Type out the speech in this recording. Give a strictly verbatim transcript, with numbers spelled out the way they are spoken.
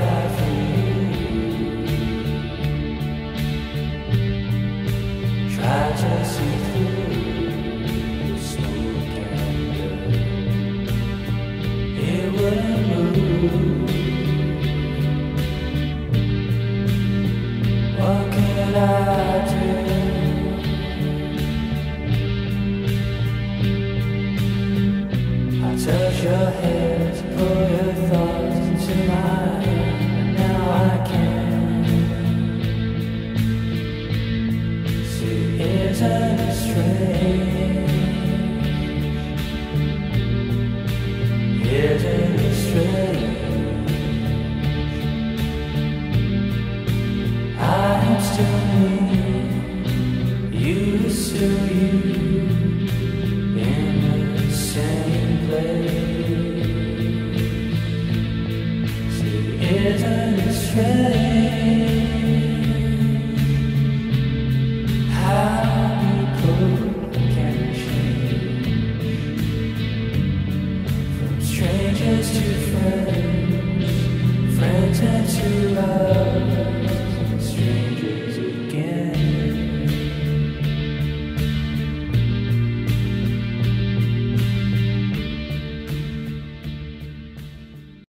cry for you. Try to see through the smoke and dirt. It wouldn't move. What could I do? I touch your hair to pull your thoughts into mine, and now I can't. See, isn't it strange? Isn't it strange? I am still me, you still you.